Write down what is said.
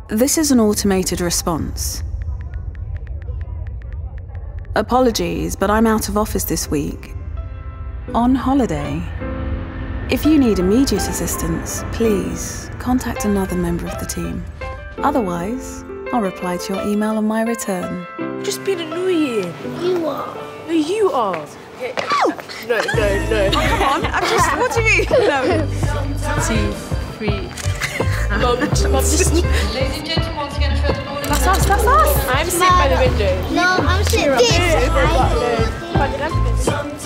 This is an automated response. Apologies, but I'm out of office this week. On holiday. If you need immediate assistance, please contact another member of the team. Otherwise, I'll reply to your email on my return. You're just being annoying. You are. No, you are. Okay. No. Oh, come on, what do you mean? No. 2, 3. Mum, just... Ladies and gentlemen, once again, for the morning. That's us. I'm sitting by the window. No, I'm sitting. Here.